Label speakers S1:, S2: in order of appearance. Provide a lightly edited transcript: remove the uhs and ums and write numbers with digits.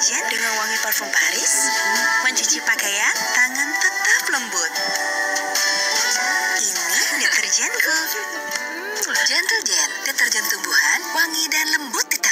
S1: deterjen dengan wangi parfum Paris. Mencuci pakaian, tangan tetap lembut. Ini deterjenku. Gentle Gen, deterjen tumbuhan, wangi dan lembut di